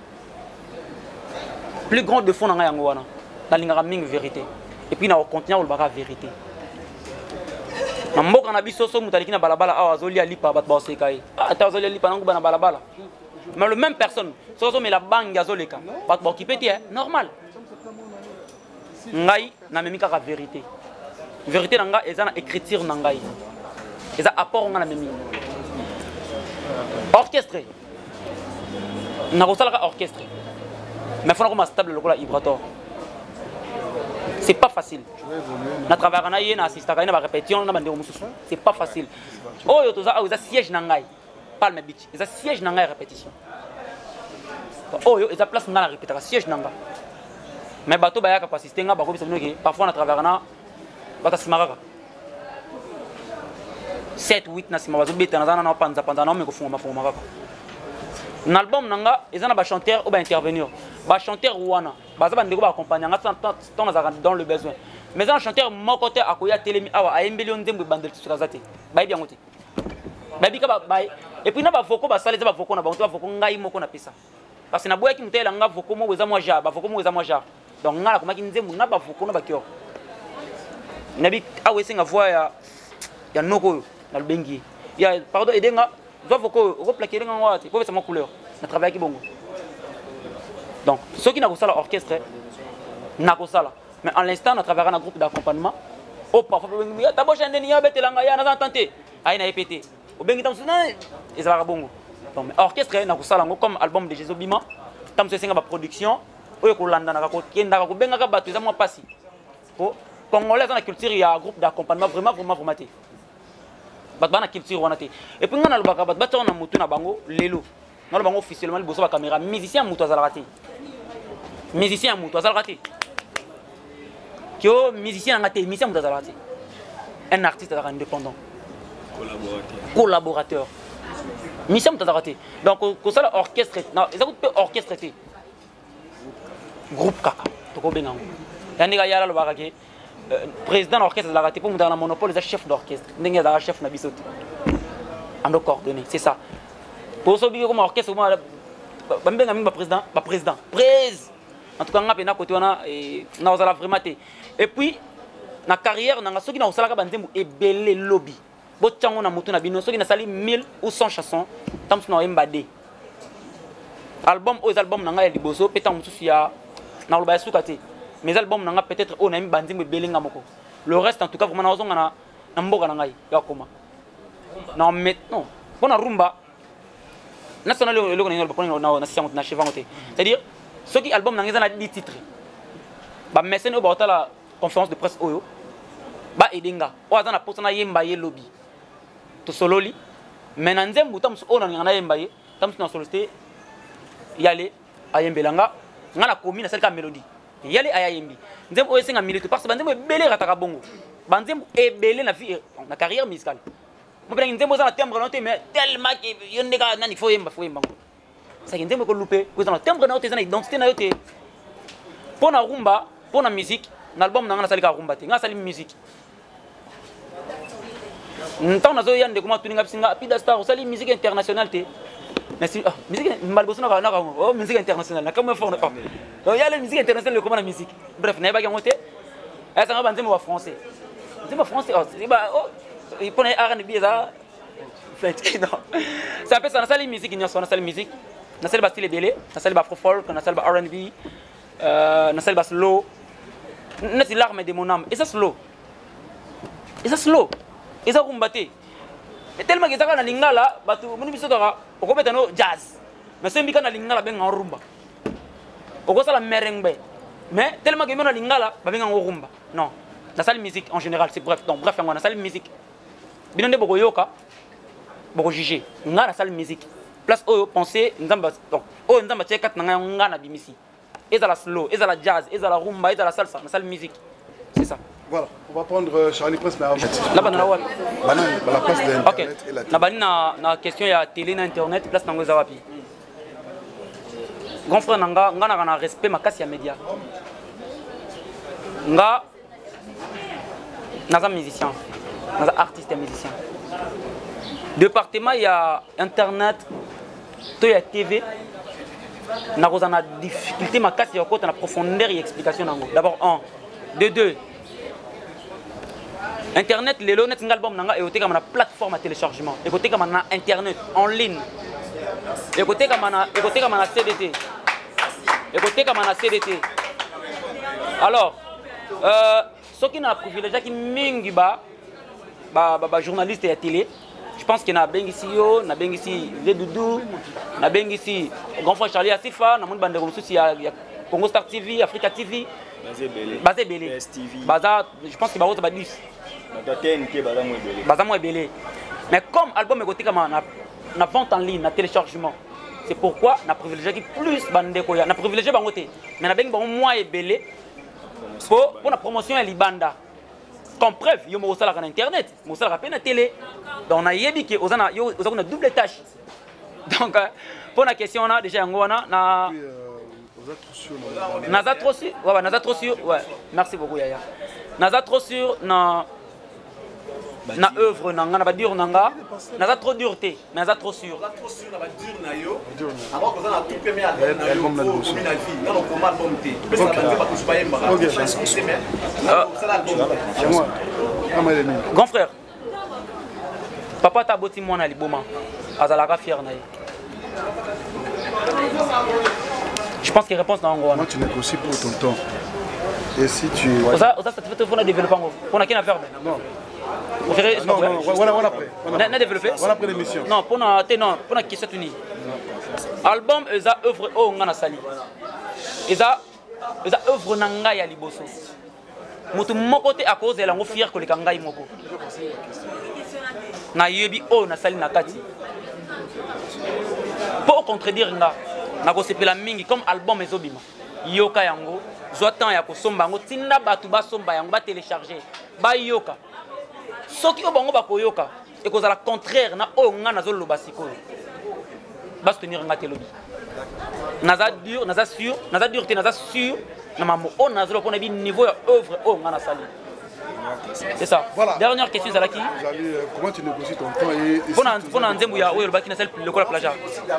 Plus grand de fond na yango wana. Na lingara ming vérité. Et puis na on continue on baka vérité. Nambo kana biso so mutaliki na balabala awa zoli alipa bat ba sekai. Ah ta zoli alipa nango bana balabala. Mais le même personne, so so mais la banque azoleka. Bat ba occupé normal. Ngai na memi kaka vérité. Vérité nanga eza na écriture nangai. Eza apport nga na memi. Orchestré. Na ko sala orchestré. Mais faut na stable lokola vibrator. C'est pas facile. Na travailler na yé na assista na ba répétition na bande mususu. C'est pas facile. Oh yo toza eza siège nangai. Palme beach. Eza siège nangai répétition. Oh yo eza place nga na répéter siège nanga. Mais bateau baya capacité nga bako bisa binoke parfois na travers na bata simaraka sept huit na sima bazo beta na zana na panza panza na me ko funga mafunga makaka na album nanga ezana ba chanteur ou ba intervenir ba chanteur wana baza ba ndeko ba accompagner nga tant na dans le besoin mais un chanteur mon côté akoya telemi awa ayembeli ndembe bandel tsukazate ba bien ngote ba bika ba ba et puis na ba voko ba saleza ba voko na ba ba voko ngai moko na pesa parce que na boya ki mutela nga voko mo weza mo ja ba voko mo weza mo ja. Donc, on a dit na ba voko na ba kyo. Nabi awe singa voix ya ya noko na bengi. Ya pardon edenga zo voko replaquer nga ngwati ko sama couleur. Na travail ki bongo. Donc, ceux qui na ko sala orchestre na ko sala. Mais en l'instant na travailler un groupe d'accompagnement. Oh parfois bengi ta bo chande ni ya betelanga ya na tenté. Ay na épété. O bengi tam suna ezala bongo. Donc, orchestre na ko sala comme album de Jésus Bima. Tam se singa ba production. Oyo ko landa na ko kenda ko benga ka batu za mo pasi ko congolais dans la culture il y a un groupe d'accompagnement vraiment vraiment vraiment té bat bana culture wana té et puis ngana lobaka bat batu na mutu na bango lelo na bango officiellement liboso ba caméra musicien mutu azala raté musicien mutu azala raté kyo musicien ngate musicien mutu azala raté un artiste indépendant collaborateur collaborateur musicien mutu azala raté donc ko sala orchestre na ezako pe orchestre té groupe kaka toko benango yani ga yala lo bakake président d'orchestre de la raté pour monter dans monopole les chef d'orchestre ndenge za chef na bisote ando coordonner c'est ça pour so biko comme orchestre moi bambenga mingi ba président ba président prés en tout cas nga pena côté wana na ozala vraiment té et puis na carrière na soki na osala ka banzembu ebele lobby bo tsango na mutu na bino soki na sali mille ou cent chansons tam na embadé album aux albums na nga ya liboso peta mususu ya na lo ba sukati mes albums nanga peut-être on a mis banzimbe belinga moko le reste en tout cas vraiment na ozonga na na mboka na ngai ya koma non mais non bona rumba national le le ko na na na siamo na chevangote c'est-à-dire ceux qui album nanga na dix titres ba messene ba otala conférence de presse oyo ba edinga o azana potana yemba ye lobby to sololi mais na nzembu tamsu ona na yemba ye tamsu na soliste yale ayembelanga ngana komi na selka mélodie yale ayayembi nzembo oyesenga milito parce que banzembo ebele rataka bongo banzembo ebele na vie na carrière musicale mo pena nzembo za na timbre na mais tellement que yondeka nani faut yemba faut yemba ça ki nzembo ko loupé ko za na timbre na na identité na yote pona rumba pona musique na album na ngana salika rumba te ngana sali musique ntan nazo yande kuma tuninga bisinga Pida Star sali musique internationale te Mais si, oh, musique, oh, musique internationale, comment faire? Donc il y a la musique internationale, comment la musique. Bref, n'est pas qu'à monter. Elle s'en va bandir moi français. C'est pas français, oh, c'est pas, oh, il prenait R and B ça. Non. C'est un peu ça, dans la musique, il y a dans la musique. Dans la style belé, dans la afro folk, dans la R and B, dans la slow. C'est l'arme de mon âme. Et ça slow. Et ça slow. Et ça rumbaté. Et tellement que ça dans lingala, batu muni bisotora, on peut mettre jazz. Mais c'est mbika na lingala ben en rumba. On peut ça la merengue. Mais tellement que dans lingala, ba ben en rumba. Non. Dans la musique en général, c'est bref. Donc bref, on a la musique. Binonde boko yoka, boko juger. On a la musique. Place où penser, nzamba donc oh nzamba tcheka na nga na bimisi. Et ça la slow, et ça la jazz, et ça la rumba, et ça la salsa, dans la musique. C'est ça. Voilà, on va prendre euh, Charlie Prince mais avant. Là-bas, dans la web. La place de l'internet. Ok. Et la télé. Na na question ya télé na internet place nango zawapi. Grand frère nanga nga na respect makasi ya média. Nga naza musicien, naza artiste et musicien. Département il y a internet, to ya T V. Na rozana difficulté makasi ya côté na profondeur et explication nango. D'abord un, de deux. Internet, les lots, un album nanga et côté comme la plateforme à téléchargement. Et côté comme na internet en ligne. Et côté comme na et côté comme na C D T. Et côté comme na C D T. Alors, euh, ceux qui n'ont privilégié qui mingi ba ba ba journaliste et télé. Je pense qu'il y a bien ici yo, na bien ici les Doudou, na bien ici grand frère Charlie Asifa, na mon bande comme souci il y a Congo Star T V, Africa T V. Basé Belé. Basé Belé. Baza, je pense qu'il va avoir dix. Baza moi belé. Mais comme album est côté comme na vente en ligne, na téléchargement. C'est pourquoi na privilégié qui plus bande ko ya, na privilégié bangoté. Mais na ben bon moi et belé pour pour la promotion et libanda. Comme preuve, yo mo sala na internet, mo sala pe na télé. Donc na yebi que ozana yo ozana double tâche. Donc pour la question là déjà ngona na Naza trop sûr, ouais, Naza trop sûr, ouais. Merci beaucoup Yaya. Naza trop sûr na na œuvre nanga na ba dur nanga. Naza trop dureté, Naza trop sûr. Naza trop sûr na ba dur na yo. Alors que ça na tout premier album na yo. Comme na vie, na ko mal album té. Parce que na ba ko pas yemba. OK, c'est bien. Ça l'album. Grand frère. Papa ta boti mona liboma. Azalaka fier na ye. Je pense qu'il répond dans Angola. Moi, tu négocies pour ton temps. Et si tu. Ça, ça, ça te fait qu'on développer. On a qu'à faire. Non. On fait. Non, non, voilà, voilà après. On a développé. Voilà après l'émission. Non, pour na, non, pour na question unie. Album, eza œuvre oh ngana sali. Eza, eza œuvre nanga ya liboso. Mutu moko te à cause de la ngo fier ko le kangai moko. Na yebi oh na sali na kati. Pour contredire nga. Na ko sepela mingi comme album ezobima yoka yango zwa temps ya ko somba ngo tinda batu ba somba yango ba télécharger ba yoka soki o bango ba ko yoka e ko zala contraire na o nga nazo loba sikoyo ba soutenir nga telobi naza dur naza sûr naza dur te naza sûr na mamo o nazo pona bi niveau ya œuvre o nga na sali. C'est ça. Voilà. Dernière question Zalaki. Euh, comment tu négocies ton temps et pour na pour na nzembu ya oyo lobaki na sel le cola plagiat.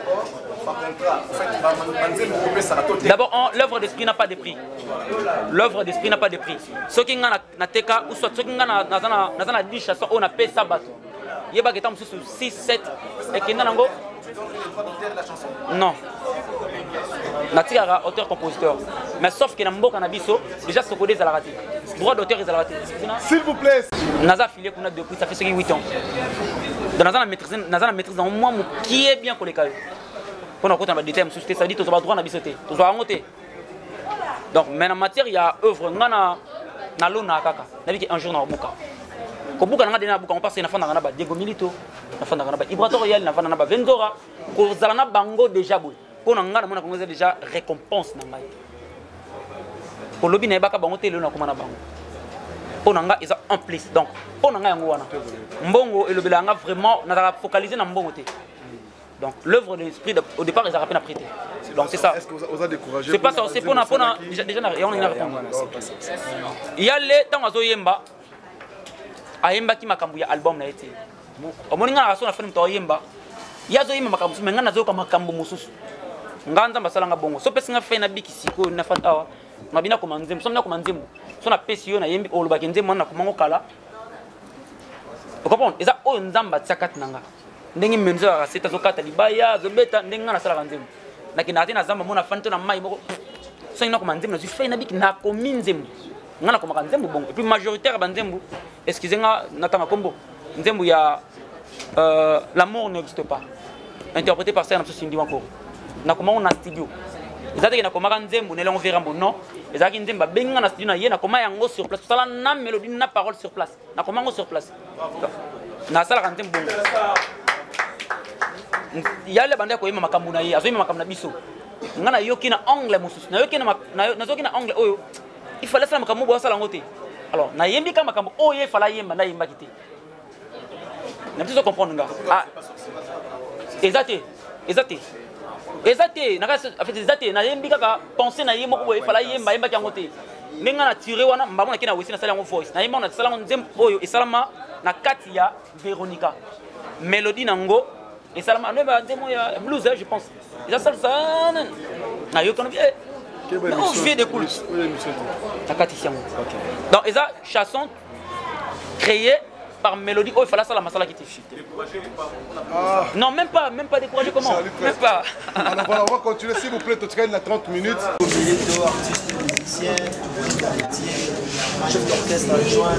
D'abord, l'œuvre d'esprit n'a pas de prix. L'œuvre d'esprit n'a pas de prix. Ce qui est na teka ou soit ce qui est na na na dix chansons on appelle ça bateau. Yeba qui est sur six sept et qui n'a nango. Non. Natika auteur compositeur. Mais sauf que na mboka na biso déjà ce codé za la raté. Droit d'auteur ils za la raté. S'il vous plaît. Naza affilié qu'on a depuis ça fait huit ans. Dans Naza la maîtrise Naza la maîtrise dans moi qui est bien pour les cas. On a côté des thèmes société ça dit tu vas droit na bisoté. Tu vas monter. Donc mais en matière il y a œuvre ngana na lona kaka. Na bi un jour na buka. Ko buka nga dena buka on passe na fanda na ba Diego Milito. Na fanda na ba Ibrato Royal na fanda na ba Vendora. Ko zala na bango déjà boy. Pour nga na mona ko déjà récompense na ngai. Pour lobi na baka bango telo na ko na bango. Pour nga ils ont en plus. Donc pour nga yango wana. Mbongo et lobela nga vraiment na focaliser na mbongo te. Donc l'œuvre de l'esprit au départ ils ont rappelé à prêter. Donc c'est ça. Est-ce que vous avez découragé? C'est pas ça, c'est pour pour déjà déjà on a répondu. Il y a les temps azo yemba. A yemba ki makambu ya album na été. Au moninga na raso na film to yemba. yazo yima makambo mais nga nazo ka makambo mususu nga nzamba sala nga bongo so pesi nga fe na biki siko na fatawa mabina ko manzembo so na ko manzembo so na pesi yo na yembi oloba ke nzembo na ko mango kala o comprendre eza o nzamba tsakat nanga ndenge menzo ya seta zo kata libaya zo beta ndenge na sala nzembo na kina tena zamba mona fanto na mai moko so ina ko manzembo na zo fe na biki na ko minzembo nga na ko makanzembo bongo et puis majoritaire banzembo excusez nga natanga kombo nzembo ya euh, l'amour n'existe pas interprété par Serge Sindi Wankoro na comment on a studio ezate na komaka nzembo nelongo verambo non ezaki nzemba benga na studio na ye na koma yango sur place sala na mélodie na parole sur place na komango sur place na sala nzembo bongo yale banda ko yema makambu na ye azoyema makambu na biso ngana yoki na angle mususu na yoki na na zoki na angle oyo il fallait faire makambu bo sala ngote alors na yembi ka makambu oyo il fallait yemba na yemba kité na biso comprendre nga ah exacté exacté exacté na en fait exacté na yembi kaka penser na yemo ko il fallait yemba yemba ki ngote ninga na tiré wana mbamo na kina wisi na sala ngo voice na yemba na sala ngo nzem oyo et salama na kati ya Véronica mélodie nango et salama no ba nzemo ya blues je pense ça ça ça na yo kono eh on fait des coups na kati siango donc eza chanson créée par mélodie oh il fallait ça la masala qui était ah. Non même pas même pas découragé comment même pas alors voilà on va continuer s'il vous plaît tout cas il y a trente minutes directeur artiste musicien chef d'orchestre adjoint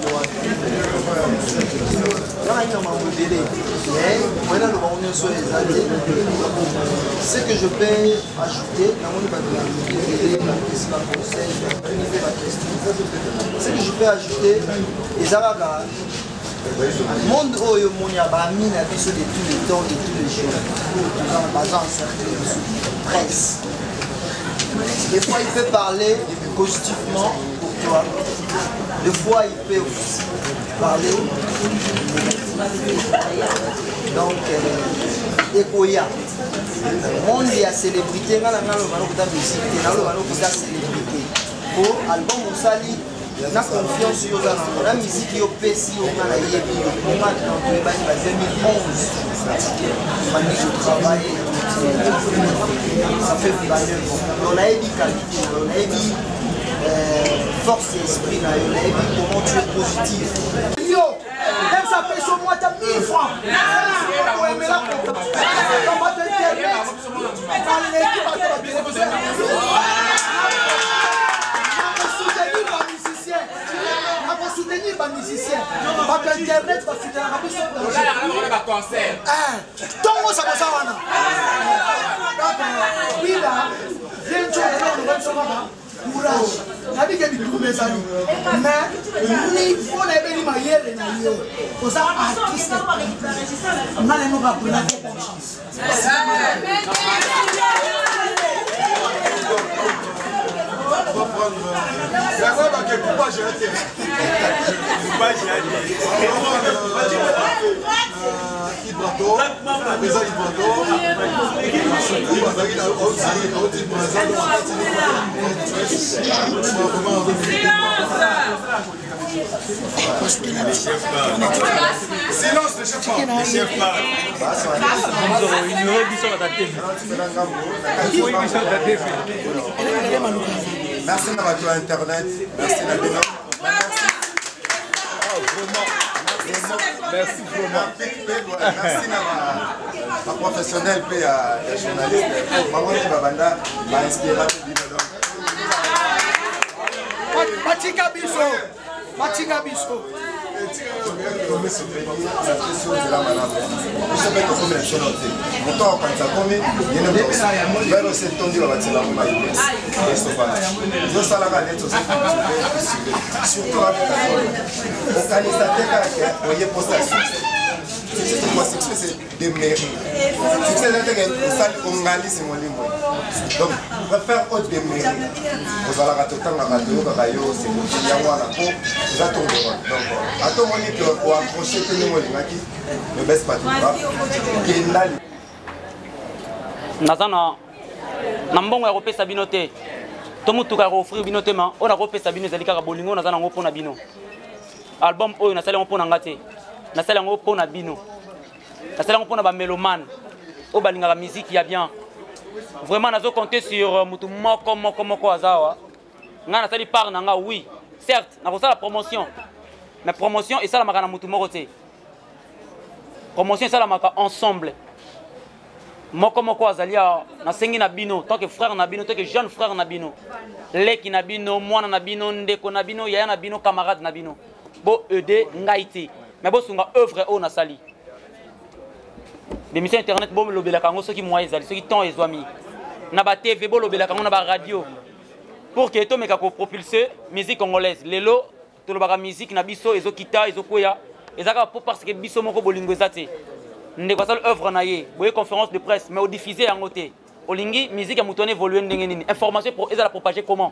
ce que je peux ajouter ce que je peux ajouter les arabes le monde où il y a de tous les temps, de tous les jours, dans la presse. Des fois, il peut parler positivement pour toi. Des fois, il peut aussi parler donc, euh, écoya. Le monde est à célébrité, dans la célébrité. Pour album Moussali, na confiance yo za na musique yo pesi yo na yebi yo comment dans les bases deux mille onze mani je travaille ça fait valeur on a ébi qualité on a ébi force et esprit na yo ébi comment tu es positif yo même ça paye sur moi t'as mille francs pour aimer la dans votre internet dans l'équipe à toi soutenir les musiciens, pas que Internet va soutenir la musique. On va concert. Tant que ça va ça va. Oui là, viens tu là, on va se voir. Courage. La vie est du tout mes amis. Mais il faut les bénis mailler les naïeux. Pour ça artiste. On a les nous rappeler la bonne chance. On va prendre. La voix va que pourquoi j'ai raté. Pourquoi j'ai raté. Ibrato, Isa Ibrato. Silence, le chef pas. Le chef pas. Il aurait dit ça à ta télé. Il aurait dit ça à ta télé. Merci à votre internet, merci à vous. Merci vraiment. Merci à ma professionnelle et à la journaliste. Maman qui va vendre m'a inspiré. Matika Biso. Matika Biso. C'est des mérites. Donc, on va faire autre des mérites. Vous allez rater tant la radio, la radio, c'est le petit yawa, la peau, vous attendez. Donc, attendez que vous accrochez tout le monde, ne baisse pas tout le temps. Nazana, Nambongo a repé Sabino te. Tomutuka a offert Bino tema. On a repé Sabino Zalika Bolingo, Nazana Opona Bino. Album Oyo, Nasale Opona Ngate. Nasale Opona Bino. nasalango mpona bamélomane oyo balingaka musique ya bien. Vraiment nazo compter sur mutu moko moko moko azawa nga nasali part na nga oui certes nakosala promotion mais promotion esalamaka na mutu moko te promotion esalamaka ensemble moko moko azali nasengi na bino tant que frère na bino tant que jeune frère na bino leki na bino mwana na bino ndeko na bino yaya na bino camarade na bino bo aider ngai te mais bo sunga œuvre oyo nasali l'émission internet bon lobela kango ceux qui moi ezali ceux qui temps ezwami na ba T V bon lobela kango na ba radio pour que to meka ko propulser musique congolaise lelo to lobaka musique na biso ezokita ezokoya ezaka pour parce que biso moko bolingo ezate ndeko sala œuvre na ye boye conférence de presse mais au diffuser yango te olingi musique ya mutone évoluer ndenge nini information pour ezala propager comment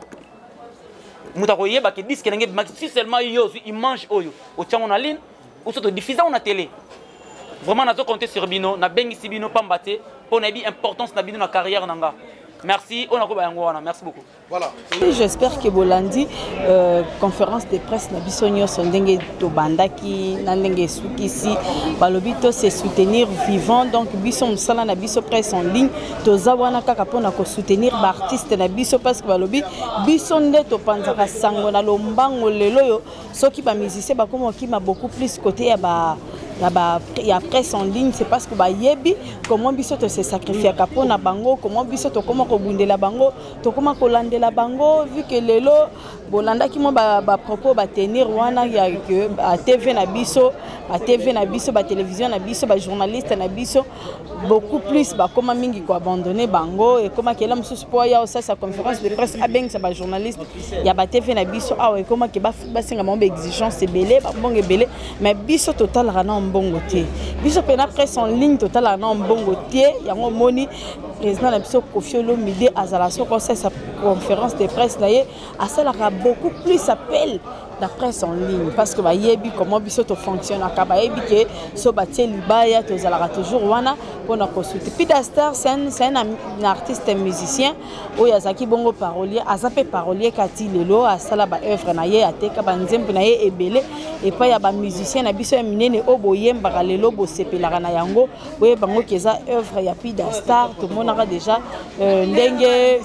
muta ko yeba ke disque ndenge si seulement yo image oyo o tchango na ligne ou surtout diffuser na télé. Vraiment, nous avons compté sur Bino, nous avons Bino Pambaté, pour nous importance de Bino dans la carrière. Merci, on a merci beaucoup. Voilà. J'espère que Bolandi, euh, conférence de presse, na bisonyo sondenge to bandaki, nandenge soukisi, balobito c'est soutenir vivant, donc biso musala na biso presse en ligne, to zawana kaka pona ko soutenir ba artiste na biso parce que balobi biso nde to panzaka sango na lombango lelo yo, soki ba musicien ba komo ki ma beaucoup plus côté ya ba il y a presse en ligne, c'est parce que bah yebi comment biso te se sacrifier pour na bango, comment biso to comment ko bunde la bango, to comment ko lande la bango vu que lelo bolanda ki mo ba ba propos ba tenir wana ya que à T V na biso, à T V na biso, ba télévision na biso, ba journaliste na biso beaucoup plus ba comment mingi ko abandonner bango et comment kela mususu po ya ça sa conférence de presse a beng sa ba journaliste ya ba T V na biso ah et comment ke ba ba singa mo exigence c'est belé ba bonge belé mais biso total rana mbongo te biso pena presse en ligne total rana mbongo te yango moni président na biso Kofi Olomide azala so ko sa conférence de presse là à ça la beaucoup plus appel la presse en ligne parce que bah yebi comment biso to fonctionne à kaba yebi que so batie libaya to zala toujours wana pour na consulter Pida Star c'est un, c'est un artiste musicien ou yazaki bongo parolier azape parolier kati lelo asala ba œuvre na ye ateka banzembo na ye ebele et pas ya ba musicien na biso minene oboyemba lelo bo sepelaka na yango boye bango keza œuvre ya Pida Star tout le monde a déjà euh, ndenge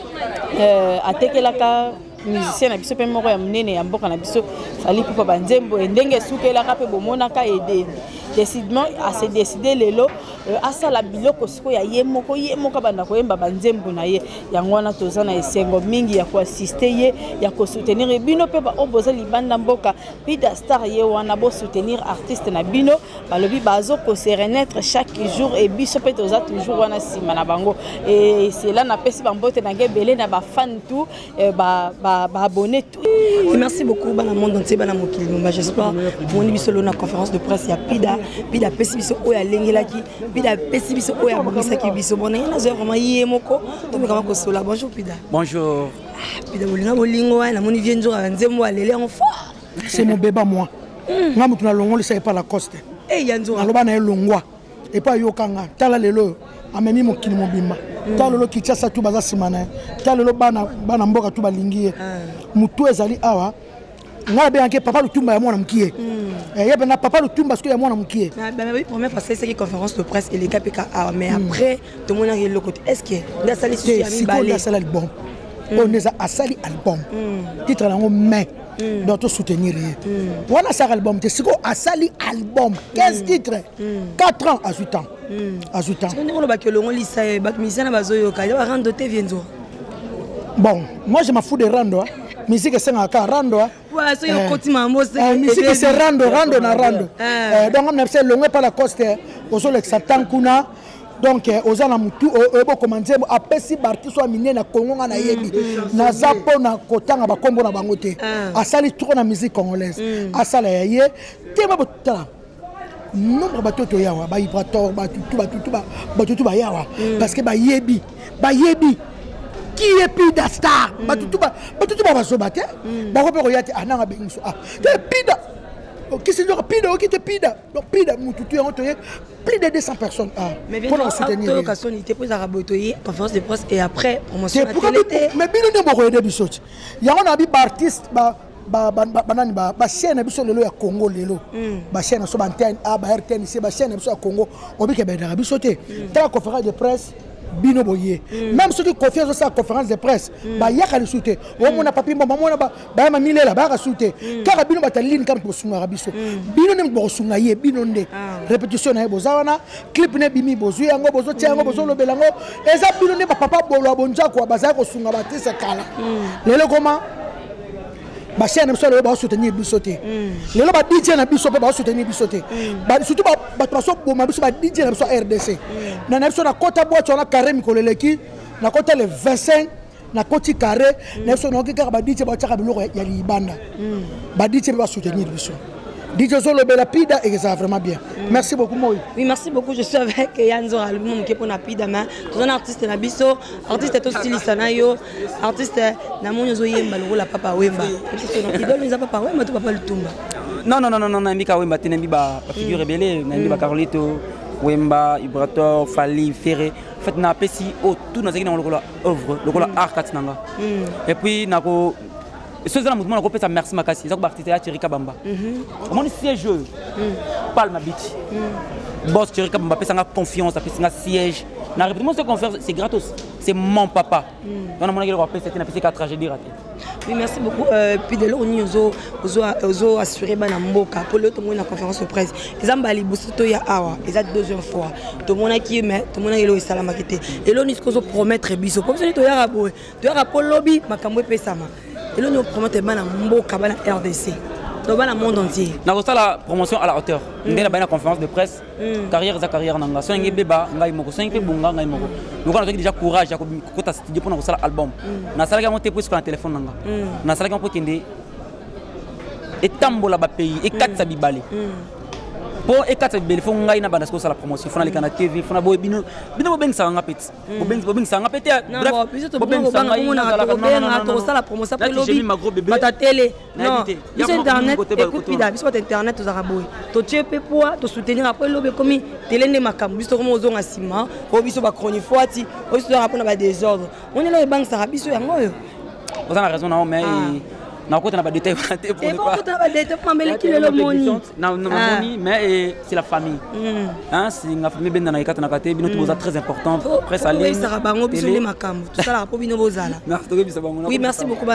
euh, atekelaka musicien na biso pe moko ya munene ya mboka na biso fali pipo banzembo ndenge sukelaka pe bomonaka et décidement à se décider lelo asala biloko siko ya ye moko ye moko banda koyemba banzembo na ye yango wana toza na esengo mingi ya ko assister ye ya ko soutenir bino pe ba oboza libanda mboka Pida Star ye wana bo soutenir artiste na bino balobi bazo ko se renaître chaque jour et biso pe toza toujours wana sima na bango et c'est là na pesi bambote na ngebele na ba fan tout ba ba abonné tout. Merci beaucoup bana monde entier bana mokili mba j'espère mon biso na conférence de presse ya Pida Pida pesi biso oya lengelaki Pida pesi biso oya bomisaki biso bona na zo vraiment yé moko to me kama ko sola. Bonjour Pida. Bonjour. Pida bolinga bolingo na moni vient jour nzembo alele en fort. C'est mon bébé moi. Nga mutu na longo le sai pas la coste. Eh yanzo. Aloba na elongwa. Et pas yokanga tala lelo amemi mokili mobimba. Tala lelo kitasa tu baza simana. Tala lelo bana bana mboka tu balingiye. Mutu ezali awa. Nga be anke papa lutumba ya mwana mkiye. Eh yebe na papa lutumba parce que ya mwana mkiye. Na ba oui première fois c'est qui conférence de presse et les K P K A mais après tout le monde a le côté est-ce que la salle est sur la salle album. On est à sali album. Titre là on met d'autres soutenir. On a ça album c'est quoi à sali album quinze titres quatre ans à huit ans. À huit ans. On va que le on lit ça bac musicien na bazoyo ka va rendre te vienzo. Bon, moi je m'en fous de rando. Musique c'est un cas rando. Ouais, so yo koti mambo c'est. Musique c'est rando, rando na rando. Donc on a fait longue par la coste aux ole satan kuna. Donc aux ana mutu ebo commencer a pesi barti so miné na Congo na yebi. Na zapo na kotanga ba kombo na bango te. Asali trop na musique congolaise. Asala ye tema botala. Nombre batoto yawa ba ibrator ba tutu ba tutu ba batoto ba yawa parce que ba yebi ba yebi qui est Pida Star ba tutu ba batoto ba basobate ba ko pe ko yati ananga bengiso ah te Pida qui c'est donc Pida qui était Pida donc Pida mututu en toye plus de deux cents personnes ah pour nous soutenir occasion était pour arabotoyer conférence de presse et après promotion à télé mais bino ne boko aider bisoti ya on a bi artiste ba banani bachaîne biso lelo ya Congo lelo bachaîne so bantenne a ba R T N C bachaîne biso ya Congo obike bedara biso te ta conférence de presse bino boye même ceux qui confient sur sa conférence de presse ba yaka le souté o mona papi mama mona ba ba milela ba ka souté car bino bataline kam pour sunga biso bino ne bo sunga ye bino nde répétition na bozawana clip ne bimi bozu yango bozo tiango bozo lobelango eza bino ne ba papa bolo bonja ko baza ko sunga batisa kala lelo comment ba chaîne biso le ba soutenir biso te lelo ba D J na biso ba soutenir biso te ba surtout ba ba paso boma biso ba D J na biso R D C na na biso na kota boîte na carré mikoleleki na kota le vingt-cinq na koti carré na biso na kika ba D J ba tsaka biloko ya libanda ba D J ba soutenir biso D J Zolo Belapida et ça va vraiment bien. Merci beaucoup moi. Oui, merci beaucoup. Je suis avec Yanzo Album qui est pour Napida mais tout un artiste na biso, artiste to styliste na yo, artiste na monyo zo yemba lo la papa Wemba. Idole nous a papa Wemba to papa Lutumba. Non non non non non Mbika Wemba tenembi ba figure rebelle, na ba Carlito Wemba, Ibrator, Fali, Ferré. En fait na pesi au tout na zekina lokola œuvre, lokola art katinanga. Et puis nako ce que je veux dire, c'est merci Makassi. C'est que l'artiste est Thierry Kabamba. Mon siège, Palma Beach. Boss Thierry Kabamba, c'est une confiance, c'est un siège. La réponse c'est gratos. C'est mon papa. On a mon c'est une tragédie ratée. Oui, merci beaucoup. Puis de là, on a assuré Banamboka pour le monde la conférence de presse. Les Ambali Boussoto ya awa, ils ont deuxième fois. Tout le monde qui aime, tout le monde qui est salam akité. Et là, nous nous promettre biso. Comme ça, tu as raboué. Tu as rapport lobby, makambo pesama. Et là, nous promettons Banamboka, Bana R D C. Dans le monde entier. Nous avons la promotion à la hauteur. Nous avons la conférence de presse. Carrière, za carrière nanga. Si on est bébé, ngai moko. Si on est bunga, ngai moko. Nous avons déjà courage, j'ai côté studio pour nous faire l'album. Nous avons déjà monté pour sur le téléphone nanga. Nous avons déjà monté kende. Et tambola ba pays. Et quatre sabibali. Pour et quatre sabibali, faut ngai na banda sur la promotion. Faut na les canaux T V. Faut na boy bino. Bino bobeng sa nga petit. Bobeng bobeng sa nga petit. Bref. Bobeng sa nga. On a bobeng a la promotion pour lobby. Bata télé. Non. Sur internet. Écoute pida. Sur internet tous araboué. To tchepe poa. To soutenir après lobby comme télé ne makam. Biso comme ozong asima. Biso ba chronique foati. Biso rapona ba désordre. On est là et banque ça biso yango yo. Vous avez raison non mais na côté na ba détail pour ne pas côté na ba détail pour mais qui le moni na na moni mais c'est la famille hein c'est la famille ben na ikata na kate bino tout très important presse à ligne ça rabango biso ne makam tout ça la po bino bozala merci beaucoup. Oui, merci beaucoup.